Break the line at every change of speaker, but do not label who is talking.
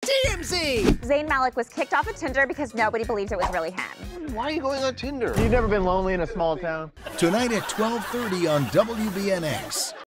TMZ!
Zayn Malik was kicked off of Tinder because nobody believed it was really him.
Why are you going on Tinder?
You've never been lonely in a small town?
Tonight at 12:30 on WBNX.